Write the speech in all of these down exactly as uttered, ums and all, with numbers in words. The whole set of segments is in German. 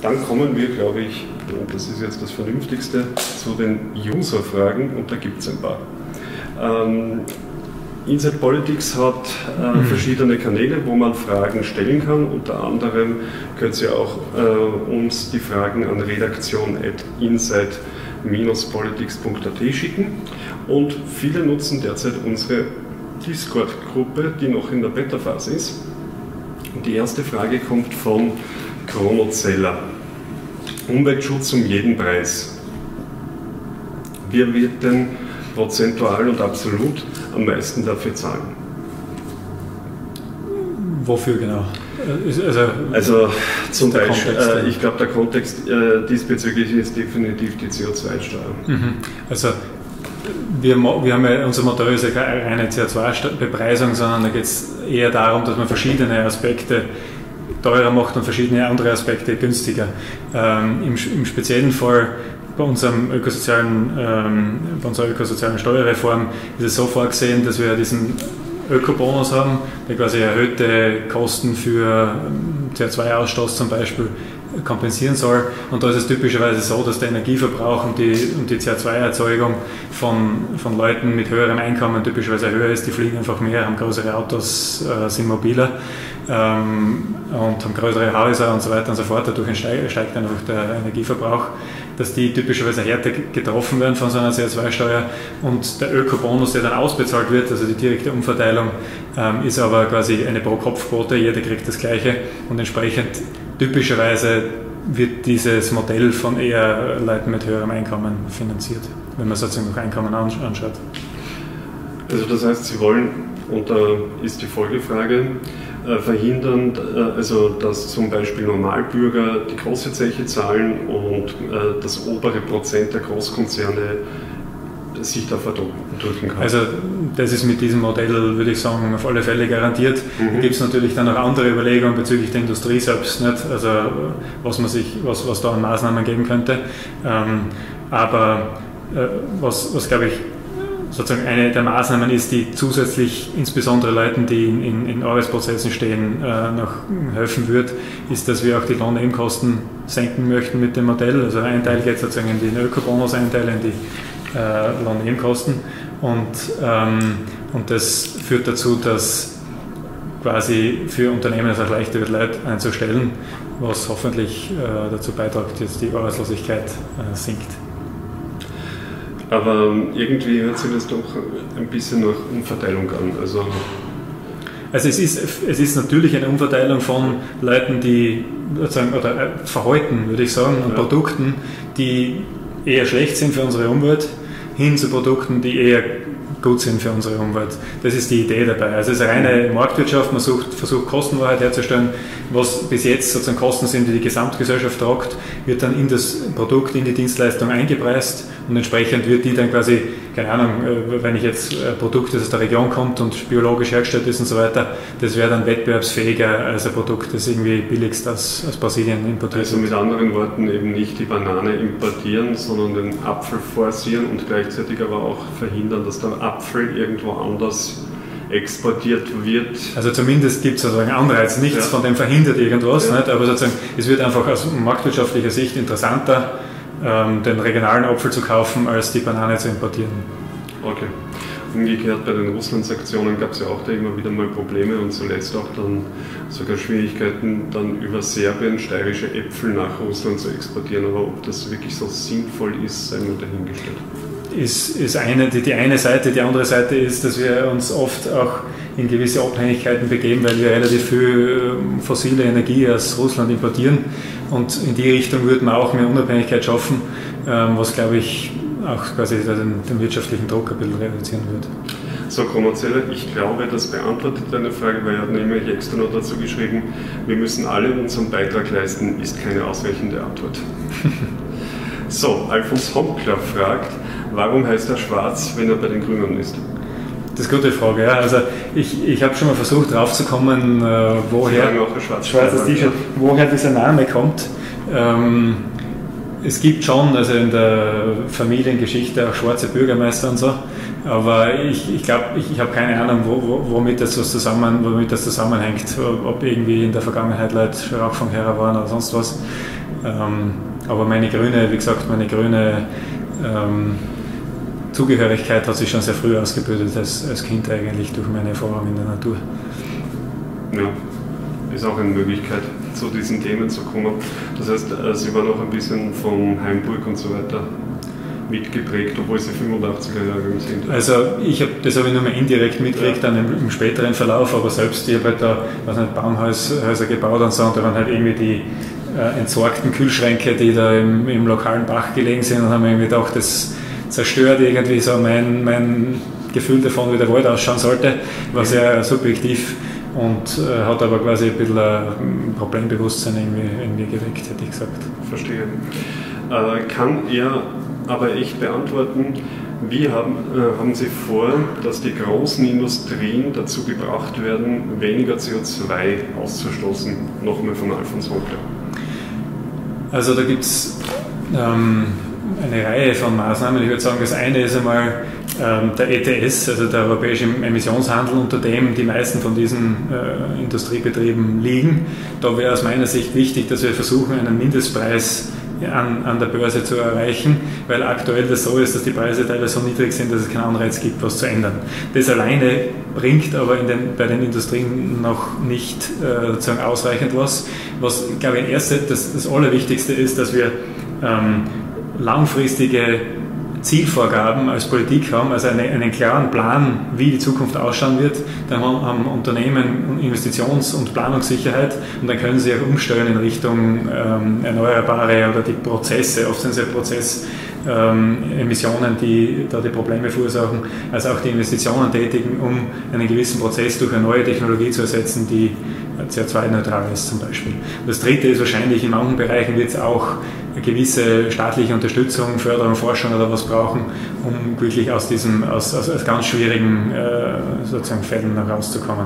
dann kommen wir, glaube ich, und das ist jetzt das Vernünftigste, zu den User-Fragen, und da gibt es ein paar. Ähm, Inside Politics hat äh, mhm. verschiedene Kanäle, wo man Fragen stellen kann. Unter anderem könnt ihr auch äh, uns die Fragen an redaktion at inside dash politics punkt a t schicken. Und viele nutzen derzeit unsere Discord-Gruppe, die noch in der Beta-Phase ist. Und die erste Frage kommt von Chronozeller. Umweltschutz um jeden Preis. Wer wird denn prozentual und absolut am meisten dafür zahlen? Wofür genau? Also, also zum Beispiel, äh, ich glaube, der Kontext äh, diesbezüglich ist definitiv die C O zwei Steuer. Mhm. Also wir, wir haben ja, unser Motto ist ja keine reine C O zwei Bepreisung, sondern da geht es eher darum, dass man verschiedene Aspekte teurer macht und verschiedene andere Aspekte günstiger. Ähm, im, Im speziellen Fall bei, unserem ökosozialen, ähm, bei unserer ökosozialen Steuerreform ist es so vorgesehen, dass wir diesen Ökobonus haben, der quasi erhöhte Kosten für C O zwei Ausstoß zum Beispiel kompensieren soll. Und da ist es typischerweise so, dass der Energieverbrauch und die, und die C O zwei Erzeugung von, von Leuten mit höherem Einkommen typischerweise höher ist. Die fliegen einfach mehr, haben größere Autos, äh, sind mobiler ähm, und haben größere Häuser und so weiter und so fort. Dadurch steigt einfach der Energieverbrauch, dass die typischerweise härter getroffen werden von so einer C O zwei Steuer. Und der Ökobonus, der dann ausbezahlt wird, also die direkte Umverteilung, ähm, ist aber quasi eine Pro-Kopf-Quote, jeder kriegt das Gleiche und entsprechend typischerweise wird dieses Modell von eher Leuten mit höherem Einkommen finanziert, wenn man sozusagen noch Einkommen anschaut. Also das heißt, Sie wollen, und da ist die Folgefrage, äh, verhindern, äh, also dass zum Beispiel Normalbürger die große Zeche zahlen und äh, das obere Prozent der Großkonzerne sich da verdrücken kann. Also das ist mit diesem Modell, würde ich sagen, auf alle Fälle garantiert. Mhm. Da gibt es natürlich dann auch andere Überlegungen bezüglich der Industrie selbst, nicht? Also was man sich, was, was da an Maßnahmen geben könnte. Ähm, aber äh, was, was glaube ich sozusagen eine der Maßnahmen ist, die zusätzlich insbesondere Leuten, die in, in, in Arbeitsprozessen stehen, äh, noch helfen wird, ist, dass wir auch die Lohnnebenkosten senken möchten mit dem Modell. Also ein Teil geht sozusagen in den Ökobonus, ein Teil in die Äh, Lohnnebenkosten und, ähm, und das führt dazu, dass quasi für Unternehmen es auch leichter wird, Leute einzustellen, was hoffentlich äh, dazu beiträgt, dass die Arbeitslosigkeit äh, sinkt. Aber irgendwie hört sich das doch ein bisschen nach Umverteilung an. Also, also es ist, es ist natürlich eine Umverteilung von Leuten, die sozusagen, oder äh, Verhalten, würde ich sagen, und ja. Produkten, die eher schlecht sind für unsere Umwelt, hin zu Produkten, die eher gut sind für unsere Umwelt. Das ist die Idee dabei. Also es ist eine reine Marktwirtschaft, man sucht, versucht Kostenwahrheit herzustellen. Was bis jetzt sozusagen Kosten sind, die die Gesamtgesellschaft tragt, wird dann in das Produkt, in die Dienstleistung eingepreist und entsprechend wird die dann quasi, keine Ahnung, wenn ich jetzt ein Produkt, das aus der Region kommt und biologisch hergestellt ist und so weiter, das wäre dann wettbewerbsfähiger als ein Produkt, das irgendwie billigst aus, aus Brasilien importiert wird. Also mit anderen Worten eben nicht die Banane importieren, sondern den Apfel forcieren und gleichzeitig aber auch verhindern, dass der Apfel irgendwo anders exportiert wird. Also zumindest gibt es sozusagen Anreiz, nichts ja. von dem verhindert irgendwas, ja. nicht? Aber sozusagen, es wird einfach aus marktwirtschaftlicher Sicht interessanter, ähm, den regionalen Apfel zu kaufen, als die Banane zu importieren. Okay. Umgekehrt bei den Russland-Sanktionen gab es ja auch da immer wieder mal Probleme und zuletzt auch dann sogar Schwierigkeiten, dann über Serbien steirische Äpfel nach Russland zu exportieren. Aber ob das wirklich so sinnvoll ist, sei mal dahingestellt. Ist, ist eine, die, die eine Seite. Die andere Seite ist, dass wir uns oft auch in gewisse Abhängigkeiten begeben, weil wir relativ viel fossile Energie aus Russland importieren. Und in die Richtung würde man auch mehr Unabhängigkeit schaffen, was, glaube ich, auch quasi den, den wirtschaftlichen Druck ein bisschen reduzieren wird. So, Chronozeller, ich glaube, das beantwortet deine Frage, weil er hat nämlich extra noch dazu geschrieben, wir müssen alle unseren Beitrag leisten, ist keine ausreichende Antwort. So, Alfons Honkler fragt, warum heißt er schwarz, wenn er bei den Grünen ist? Das ist eine gute Frage. Ja. Also ich, ich habe schon mal versucht draufzukommen, äh, woher, auch ein schwarzes schwarzes T-Shirt, woher dieser Name kommt. Ähm, es gibt schon, also in der Familiengeschichte auch schwarze Bürgermeister und so, aber ich, ich glaube, ich, ich habe keine Ahnung, wo, wo, womit, das so zusammen, womit das zusammenhängt, ob irgendwie in der Vergangenheit Leute Rauchfangherren waren oder sonst was. Ähm, aber meine grüne, wie gesagt, meine grüne ähm, Zugehörigkeit hat sich schon sehr früh ausgebildet als, als Kind eigentlich durch meine Erfahrung in der Natur. Ja, ist auch eine Möglichkeit, zu diesen Themen zu kommen. Das heißt, Sie waren auch ein bisschen von Heimburg und so weiter mitgeprägt, obwohl Sie fünfundachtziger Jahrgang sind. Also ich habe das habe ich nur mal indirekt mitgekriegt, ja. Dann im, im späteren Verlauf, aber selbst ich habe halt da weiß nicht, Baumhäuser gebaut und so, und da waren halt irgendwie die äh, entsorgten Kühlschränke, die da im, im lokalen Bach gelegen sind, und haben mir irgendwie gedacht, das zerstört irgendwie so mein, mein Gefühl davon, wie der Wald ausschauen sollte, war sehr subjektiv und äh, hat aber quasi ein bisschen ein Problembewusstsein irgendwie, irgendwie geweckt, hätte ich gesagt. Verstehe. Äh, kann er aber echt beantworten, wie haben, äh, haben Sie vor, dass die großen Industrien dazu gebracht werden, weniger C O zwei auszustoßen? Nochmal von Alfons Hoppe. Also da gibt es ähm, eine Reihe von Maßnahmen. Ich würde sagen, das eine ist einmal ähm, der E T S, also der europäische Emissionshandel, unter dem die meisten von diesen äh, Industriebetrieben liegen. Da wäre aus meiner Sicht wichtig, dass wir versuchen, einen Mindestpreis An, an der Börse zu erreichen, weil aktuell das so ist, dass die Preise teilweise so niedrig sind, dass es keinen Anreiz gibt, was zu ändern. Das alleine bringt aber in den, bei den Industrien noch nicht äh, sozusagen ausreichend was. Was, glaube ich, erste, das, das Allerwichtigste ist, dass wir ähm, langfristige Zielvorgaben als Politik haben, also eine, einen klaren Plan, wie die Zukunft ausschauen wird. Dann haben Unternehmen Investitions- und Planungssicherheit, und dann können sie auch umstellen in Richtung ähm, Erneuerbare oder die Prozesse. Oft sind es ja Prozessemissionen, ähm, die da die Probleme verursachen, also auch die Investitionen tätigen, um einen gewissen Prozess durch eine neue Technologie zu ersetzen, die C O zwei neutral ist zum Beispiel. Das dritte ist wahrscheinlich, in manchen Bereichen wird es auch eine gewisse staatliche Unterstützung, Förderung, Forschung oder was brauchen, um wirklich aus diesem aus, aus, aus ganz schwierigen äh, sozusagen Fällen herauszukommen.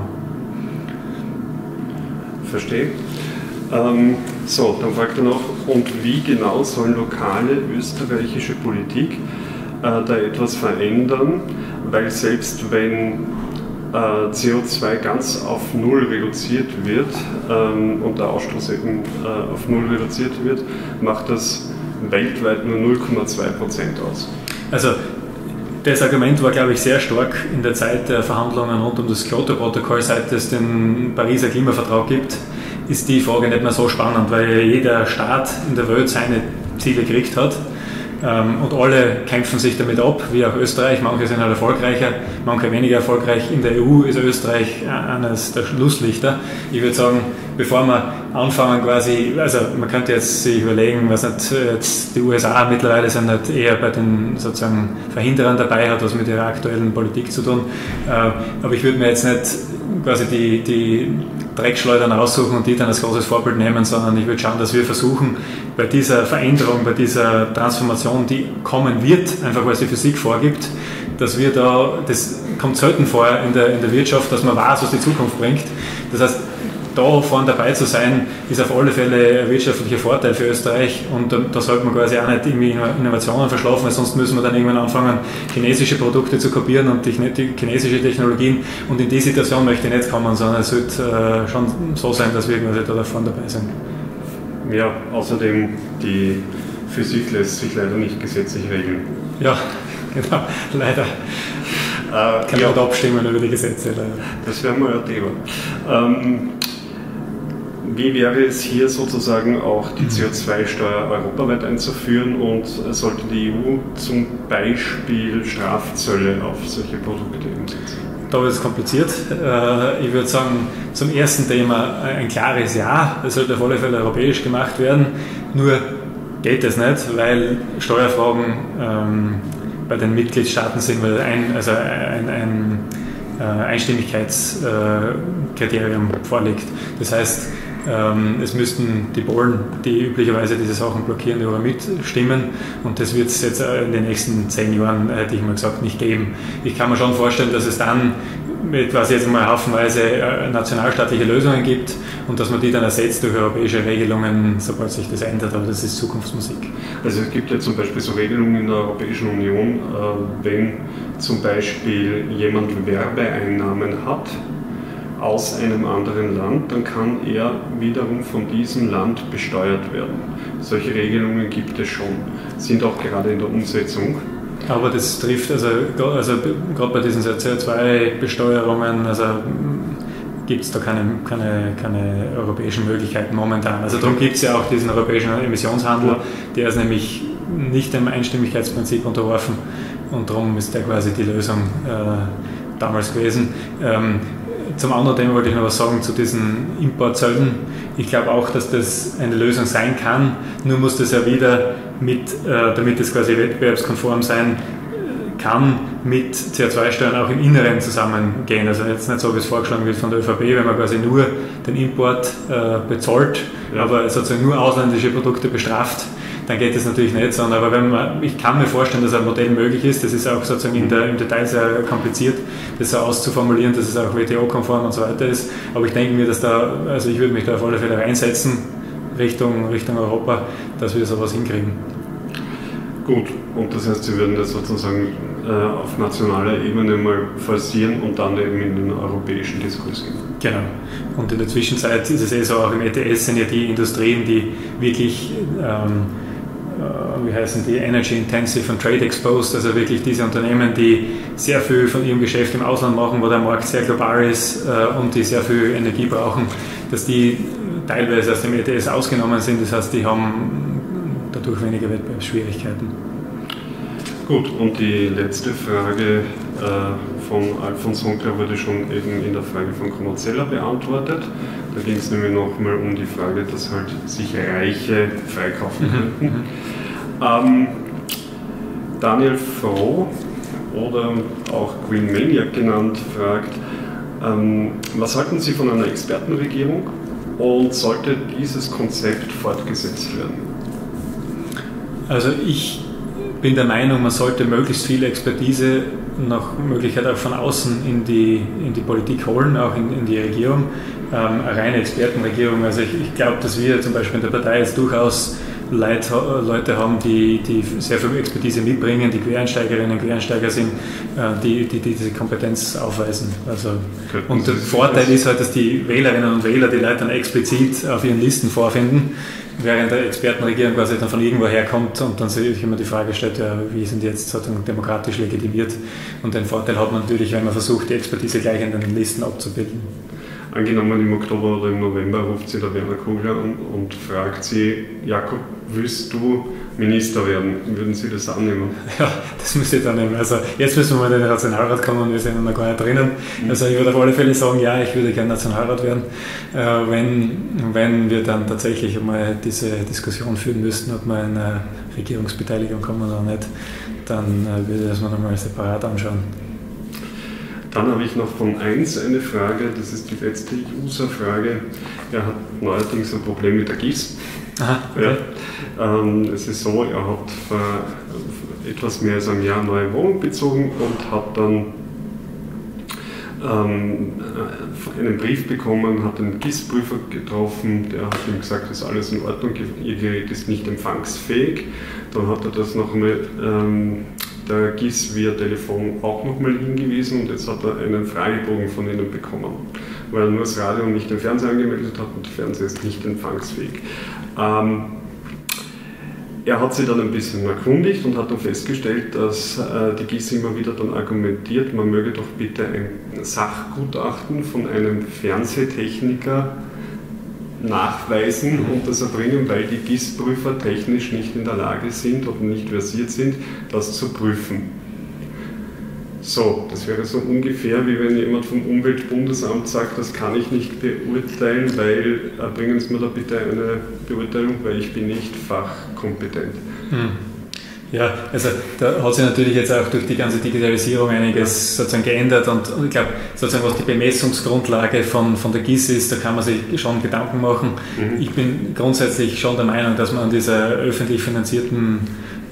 Verstehe. Ähm, so, dann fragt er noch, und wie genau soll lokale österreichische Politik äh, da etwas verändern, weil selbst wenn C O zwei ganz auf Null reduziert wird ähm, und der Ausstoß eben äh, auf Null reduziert wird, macht das weltweit nur null Komma zwei Prozent aus. Also das Argument war, glaube ich, sehr stark in der Zeit der Verhandlungen rund um das Kyoto-Protokoll. Seit es den Pariser Klimavertrag gibt, ist die Frage nicht mehr so spannend, weil jeder Staat in der Welt seine Ziele gekriegt hat. Und alle kämpfen sich damit ab, wie auch Österreich. Manche sind halt erfolgreicher, manche weniger erfolgreich. In der E U ist Österreich eines der Schlusslichter. Ich würde sagen, bevor wir anfangen quasi, also man könnte jetzt sich überlegen, was nicht, jetzt die U S A mittlerweile sind halt eher bei den sozusagen Verhinderern dabei, hat was mit ihrer aktuellen Politik zu tun. Aber ich würde mir jetzt nicht quasi die, die Dreckschleudern aussuchen und die dann als großes Vorbild nehmen, sondern ich würde schauen, dass wir versuchen, bei dieser Veränderung, bei dieser Transformation, die kommen wird, einfach weil es die Physik vorgibt, dass wir da, das kommt selten vor in der, in der Wirtschaft, dass man weiß, was die Zukunft bringt. Das heißt, da vorne dabei zu sein, ist auf alle Fälle ein wirtschaftlicher Vorteil für Österreich, und da, da sollte man quasi auch nicht irgendwie Innovationen verschlafen, weil sonst müssen wir dann irgendwann anfangen, chinesische Produkte zu kopieren und die, die chinesische Technologien, und in die Situation möchte ich nicht kommen, sondern es sollte äh, schon so sein, dass wir quasi da vorne dabei sind. Ja, außerdem die Physik lässt sich leider nicht gesetzlich regeln. Ja, genau, leider. Äh, Kann ja nicht abstimmen über die Gesetze, leider. Das wäre mal ein Thema. Ähm, Wie wäre es hier sozusagen auch die C O zwei Steuer europaweit einzuführen, und sollte die E U zum Beispiel Strafzölle auf solche Produkte umsetzen? Da wird es kompliziert. Ich würde sagen, zum ersten Thema ein klares Ja. Das sollte auf alle Fälle europäisch gemacht werden. Nur geht es nicht, weil Steuerfragen ähm, bei den Mitgliedstaaten sind, weil ein, also ein, ein Einstimmigkeitskriterium vorliegt. Das heißt, es müssten die Polen, die üblicherweise diese Sachen blockieren, aber mitstimmen, und das wird es jetzt in den nächsten zehn Jahren, hätte ich mal gesagt, nicht geben. Ich kann mir schon vorstellen, dass es dann quasi jetzt mal haufenweise nationalstaatliche Lösungen gibt und dass man die dann ersetzt durch europäische Regelungen, sobald sich das ändert, aber das ist Zukunftsmusik. Also es gibt ja zum Beispiel so Regelungen in der Europäischen Union, wenn zum Beispiel jemand Werbeeinnahmen hat aus einem anderen Land, dann kann er wiederum von diesem Land besteuert werden. Solche Regelungen gibt es schon, sind auch gerade in der Umsetzung. Aber das trifft, also, also gerade bei diesen C O zwei Besteuerungen, also gibt es da keine, keine, keine europäischen Möglichkeiten momentan. Also darum gibt es ja auch diesen europäischen Emissionshandel, ja. Der ist nämlich nicht dem Einstimmigkeitsprinzip unterworfen und darum ist der quasi die Lösung äh, damals gewesen. Ähm, zum anderen Thema wollte ich noch was sagen zu diesen Importzöllen. Ich glaube auch, dass das eine Lösung sein kann, nur muss das ja wieder mit, äh, damit es quasi wettbewerbskonform sein kann, mit C O zwei Steuern auch im Inneren zusammengehen. Also jetzt nicht so, wie es vorgeschlagen wird von der ÖVP, wenn man quasi nur den Import äh, bezahlt, ja. Aber sozusagen nur ausländische Produkte bestraft, dann geht das natürlich nicht, sondern aber wenn man, ich kann mir vorstellen, dass ein Modell möglich ist, das ist auch sozusagen in der, im Detail sehr kompliziert, das so auszuformulieren, dass es auch W T O-konform und so weiter ist, aber ich denke mir, dass da, also ich würde mich da auf alle Fälle reinsetzen, Richtung, Richtung Europa, dass wir sowas hinkriegen. Gut, und das heißt, Sie würden das sozusagen äh, auf nationaler Ebene mal forcieren und dann eben in den europäischen Diskurs gehen. Genau. Und in der Zwischenzeit ist es eh so, auch im E T S sind ja die Industrien, die wirklich, ähm, äh, wie heißen die, Energy Intensive und Trade Exposed, also wirklich diese Unternehmen, die sehr viel von ihrem Geschäft im Ausland machen, wo der Markt sehr global ist äh, und die sehr viel Energie brauchen, dass die teilweise aus dem E T S ausgenommen sind. Das heißt, die haben dadurch weniger Wettbewerbsschwierigkeiten. Gut, und die letzte Frage äh, von Alfons Hunkler wurde schon eben in der Frage von Kommerzella beantwortet. Da ging es nämlich nochmal um die Frage, dass halt sich Reiche freikaufen könnten. Mhm. Ähm, Daniel Froh oder auch Green Maniac genannt fragt, ähm, was halten Sie von einer Expertenregierung und sollte dieses Konzept fortgesetzt werden? Also ich bin der Meinung, man sollte möglichst viel Expertise nach Möglichkeit auch von außen in die, in die Politik holen, auch in, in die Regierung. Ähm, eine reine Expertenregierung, also ich, ich glaube, dass wir zum Beispiel in der Partei jetzt durchaus Leute, Leute haben, die, die sehr viel Expertise mitbringen, die Quereinsteigerinnen und Quereinsteiger sind, äh, die, die, die diese Kompetenz aufweisen. Also, und der Vorteil ist halt, dass die Wählerinnen und Wähler die Leute dann explizit auf ihren Listen vorfinden, während der Expertenregierung quasi dann von irgendwo herkommt und dann sich immer die Frage stellt, ja, wie sind die jetzt sozusagen demokratisch legitimiert? Und den Vorteil hat man natürlich, wenn man versucht, die Expertise gleich in den Listen abzubilden. Angenommen im Oktober oder im November ruft sie der Werner Kogler an und fragt sie, Jakob, willst du Minister werden? Würden Sie das annehmen? Ja, das müsste ich dann nehmen. Also jetzt müssen wir mal in den Nationalrat kommen und wir sind noch gar nicht drinnen. Also ich würde auf alle Fälle sagen, ja, ich würde gerne Nationalrat werden. Äh, wenn, wenn wir dann tatsächlich einmal diese Diskussion führen müssten, ob wir in eine Regierungsbeteiligung kommen oder nicht, dann äh, würde ich das mal nochmal separat anschauen. Dann habe ich noch von eins eine Frage, das ist die letzte User-Frage. Er hat neuerdings ein Problem mit der G I S. Aha, okay. Ja, ähm, es ist so, er hat vor etwas mehr als einem Jahr eine neue Wohnung bezogen und hat dann ähm, einen Brief bekommen, hat einen G I S-Prüfer getroffen, der hat ihm gesagt, das ist alles in Ordnung, Ihr Gerät ist nicht empfangsfähig. Dann hat er das noch einmal ähm, der G I S via Telefon auch nochmal hingewiesen und jetzt hat er einen Fragebogen von ihnen bekommen, weil er nur das Radio und nicht den Fernseher angemeldet hat und der Fernseher ist nicht empfangsfähig. Ähm, er hat sich dann ein bisschen erkundigt und hat dann festgestellt, dass äh, die G I S immer wieder dann argumentiert, man möge doch bitte ein Sachgutachten von einem Fernsehtechniker nachweisen und das erbringen, weil die G I S-Prüfer technisch nicht in der Lage sind oder nicht versiert sind, das zu prüfen. So, das wäre so ungefähr, wie wenn jemand vom Umweltbundesamt sagt, das kann ich nicht beurteilen, weil, erbringen Sie mir da bitte eine Beurteilung, weil ich bin nicht fachkompetent. Hm. Ja, also da hat sich natürlich jetzt auch durch die ganze Digitalisierung einiges sozusagen geändert und, und ich glaube, sozusagen was die Bemessungsgrundlage von, von der G I S ist, da kann man sich schon Gedanken machen. Mhm. Ich bin grundsätzlich schon der Meinung, dass man an dieser öffentlich finanzierten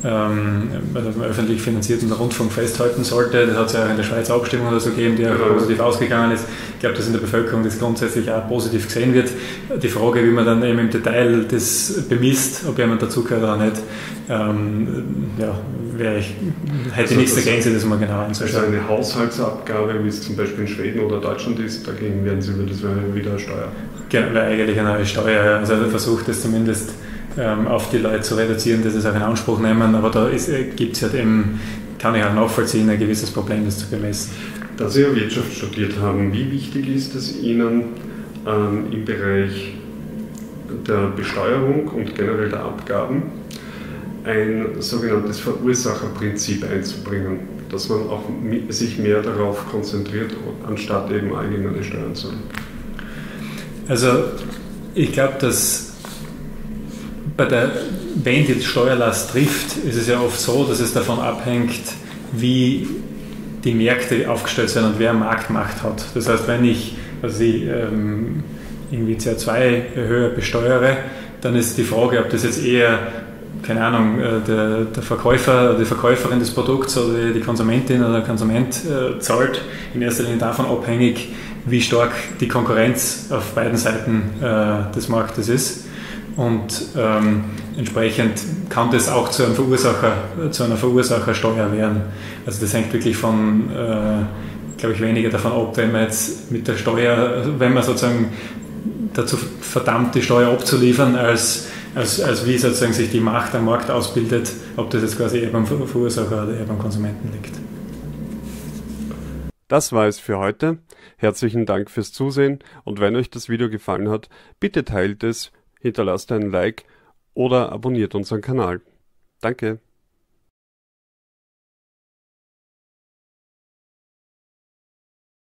ähm, also öffentlich finanzierten Rundfunk festhalten sollte. Das hat es ja auch in der Schweiz Abstimmung oder so gegeben, die auch ja. positiv ausgegangen ist. Ich glaube, dass in der Bevölkerung das grundsätzlich auch positiv gesehen wird. Die Frage, wie man dann eben im Detail das bemisst, ob jemand dazugehört oder nicht, ähm, ja, wäre ich, hätte also nichts dagegen, das mal genau anzuschauen. Also eine Haushaltsabgabe, wie es zum Beispiel in Schweden oder Deutschland ist, dagegen werden Sie das wäre wieder eine Steuer. Genau, wäre eigentlich eine neue Steuer. Also er versucht es zumindest ähm, auf die Leute zu reduzieren, die das auch in Anspruch nehmen, aber da gibt es halt eben, kann ich auch nachvollziehen, ein gewisses Problem, das zu bemessen. Da Sie ja Wirtschaft studiert haben, wie wichtig ist es Ihnen ähm, im Bereich der Besteuerung und generell der Abgaben ein sogenanntes Verursacherprinzip einzubringen, dass man auch sich mehr darauf konzentriert, anstatt eben allgemeine Steuern zu haben? Also ich glaube, dass bei der, wenn die Steuerlast trifft, ist es ja oft so, dass es davon abhängt, wie die Märkte aufgestellt sind und wer Marktmacht hat. Das heißt, wenn ich, also ich ähm, irgendwie C O zwei höher besteuere, dann ist die Frage, ob das jetzt eher, keine Ahnung, der, der Verkäufer oder die Verkäuferin des Produkts oder die Konsumentin oder der Konsument äh, zahlt, in erster Linie davon abhängig, wie stark die Konkurrenz auf beiden Seiten äh, des Marktes ist. Und ähm, entsprechend kann das auch zu, einem Verursacher, zu einer Verursachersteuer werden. Also das hängt wirklich von, äh, glaube ich, weniger davon ab, wenn man jetzt mit der Steuer, wenn man sozusagen dazu verdammt, die Steuer abzuliefern, als, als, als wie sozusagen sich die Macht am Markt ausbildet, ob das jetzt quasi eher beim Verursacher oder eher beim Konsumenten liegt. Das war es für heute. Herzlichen Dank fürs Zusehen und wenn euch das Video gefallen hat, bitte teilt es, hinterlasst einen Like oder abonniert unseren Kanal. Danke.